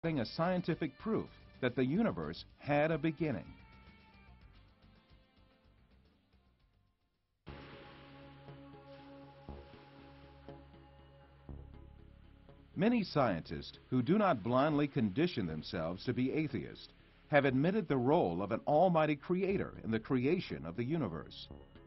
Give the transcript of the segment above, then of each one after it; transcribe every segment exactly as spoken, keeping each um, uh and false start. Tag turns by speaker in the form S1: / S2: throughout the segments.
S1: a scientific proof that the universe had a beginning. Many scientists who do not blindly condition themselves to be atheists have admitted the role of an almighty creator in the creation of the universe.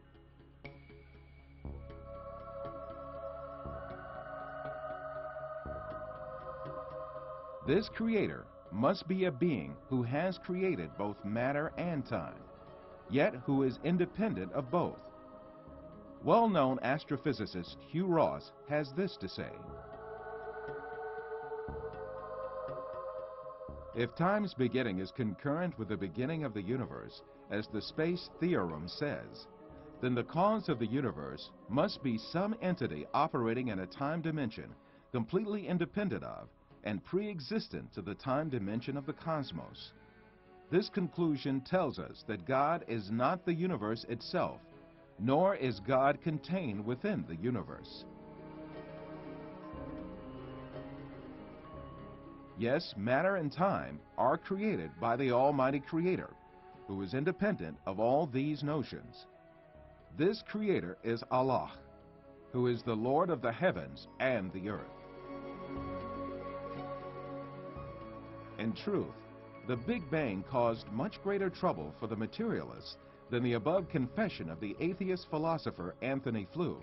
S1: This creator must be a being who has created both matter and time, yet who is independent of both. Well-known astrophysicist Hugh Ross has this to say: if time's beginning is concurrent with the beginning of the universe, as the space theorem says, then the cause of the universe must be some entity operating in a time dimension completely independent of and pre-existent to the time dimension of the cosmos. This conclusion tells us that God is not the universe itself, nor is God contained within the universe. Yes, matter and time are created by the Almighty Creator, who is independent of all these notions. This Creator is Allah, who is the Lord of the heavens and the earth. In truth, the Big Bang caused much greater trouble for the materialists than the above confession of the atheist philosopher Anthony Flew.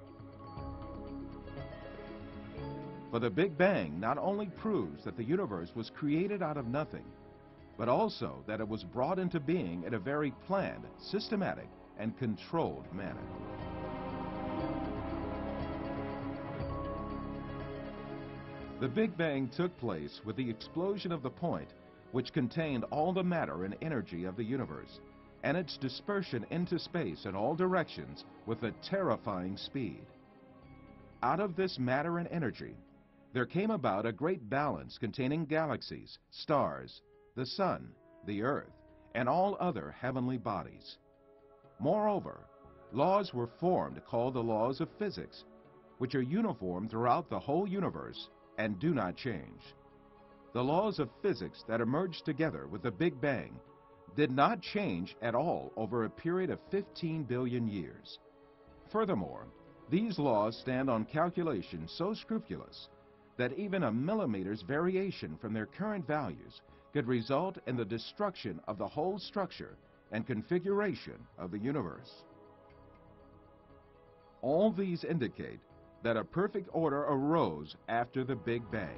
S1: For the Big Bang not only proves that the universe was created out of nothing, but also that it was brought into being in a very planned, systematic, and controlled manner. The Big Bang took place with the explosion of the point which contained all the matter and energy of the universe, and its dispersion into space in all directions with a terrifying speed. Out of this matter and energy, there came about a great balance containing galaxies, stars, the sun, the earth, and all other heavenly bodies. Moreover, laws were formed called the laws of physics, which are uniform throughout the whole universe and do not change. The laws of physics that emerged together with the Big Bang did not change at all over a period of fifteen billion years. Furthermore, these laws stand on calculations so scrupulous that even a millimeter's variation from their current values could result in the destruction of the whole structure and configuration of the universe. All these indicate that a perfect order arose after the Big Bang.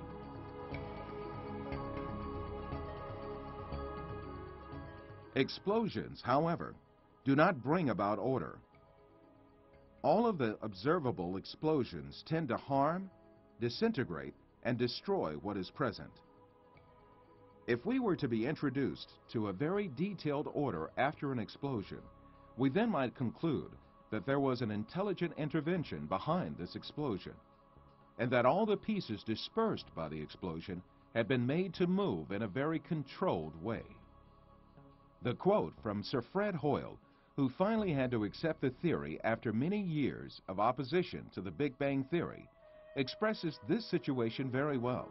S1: Explosions, however, do not bring about order. All of the observable explosions tend to harm, disintegrate, and destroy what is present. If we were to be introduced to a very detailed order after an explosion, we then might conclude that there was an intelligent intervention behind this explosion, and that all the pieces dispersed by the explosion had been made to move in a very controlled way. The quote from Sir Fred Hoyle, who finally had to accept the theory after many years of opposition to the Big Bang theory, expresses this situation very well.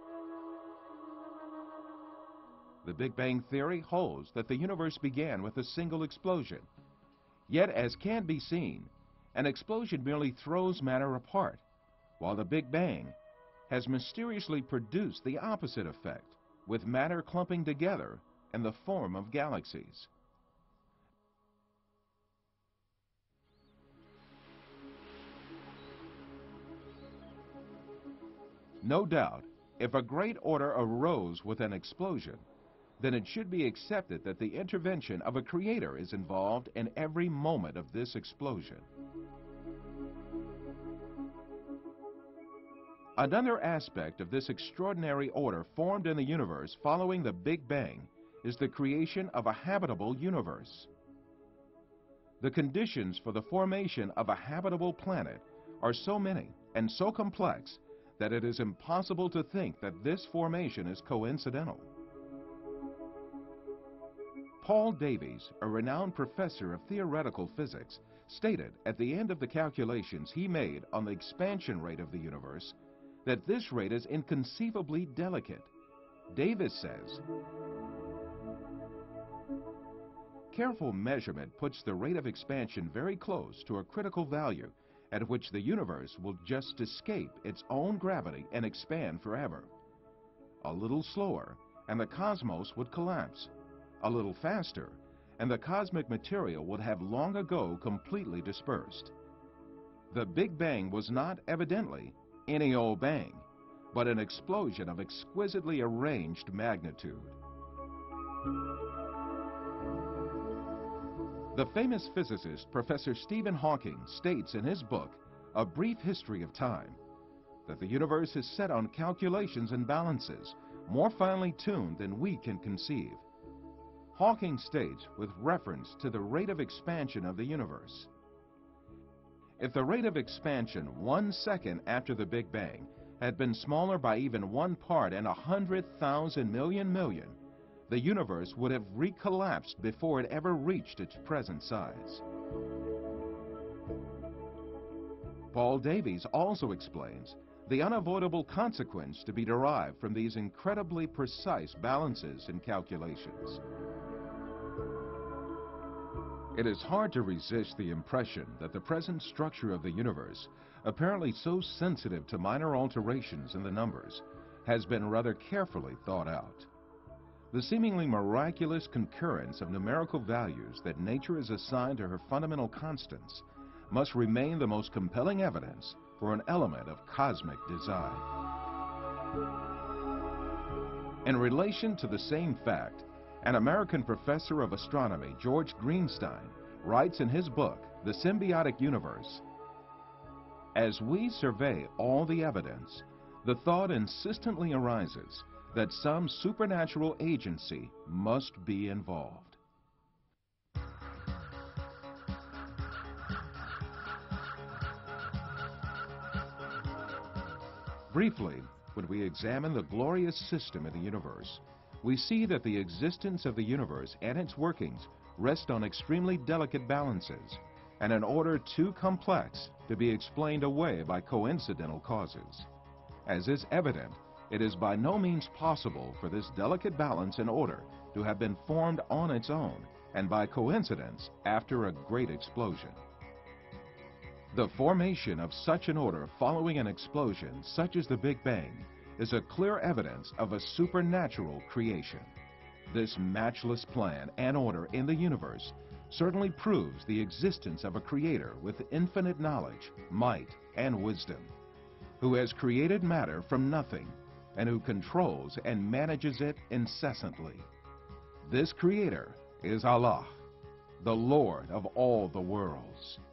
S1: The Big Bang theory holds that the universe began with a single explosion. Yet, as can be seen, an explosion merely throws matter apart, while the Big Bang has mysteriously produced the opposite effect, with matter clumping together in the form of galaxies. No doubt, if a great order arose with an explosion, then it should be accepted that the intervention of a creator is involved in every moment of this explosion. Another aspect of this extraordinary order formed in the universe following the Big Bang is the creation of a habitable universe. The conditions for the formation of a habitable planet are so many and so complex that it is impossible to think that this formation is coincidental. Paul Davies, a renowned professor of theoretical physics, stated at the end of the calculations he made on the expansion rate of the universe that this rate is inconceivably delicate. Davis says, careful measurement puts the rate of expansion very close to a critical value at which the universe will just escape its own gravity and expand forever. A little slower, and the cosmos would collapse. A little faster, and the cosmic material would have long ago completely dispersed. The Big Bang was not, evidently, any old bang, but an explosion of exquisitely arranged magnitude. The famous physicist Professor Stephen Hawking states in his book, A Brief History of Time, that the universe is set on calculations and balances more finely tuned than we can conceive. Hawking states with reference to the rate of expansion of the universe, if the rate of expansion one second after the Big Bang had been smaller by even one part in a hundred thousand million million, the universe would have recollapsed before it ever reached its present size. Paul Davies also explains the unavoidable consequence to be derived from these incredibly precise balances and calculations. It is hard to resist the impression that the present structure of the universe, apparently so sensitive to minor alterations in the numbers, has been rather carefully thought out. The seemingly miraculous concurrence of numerical values that nature has assigned to her fundamental constants must remain the most compelling evidence for an element of cosmic design. In relation to the same fact, an American professor of astronomy, George Greenstein, writes in his book, The Symbiotic Universe, as we survey all the evidence, the thought insistently arises that some supernatural agency must be involved. Briefly, when we examine the glorious system in the universe, we see that the existence of the universe and its workings rest on extremely delicate balances and an order too complex to be explained away by coincidental causes. As is evident, it is by no means possible for this delicate balance and order to have been formed on its own and by coincidence after a great explosion. The formation of such an order following an explosion such as the Big Bang is a clear evidence of a supernatural creation. This matchless plan and order in the universe certainly proves the existence of a creator with infinite knowledge, might, and wisdom, who has created matter from nothing and who controls and manages it incessantly. This creator is Allah, the Lord of all the worlds.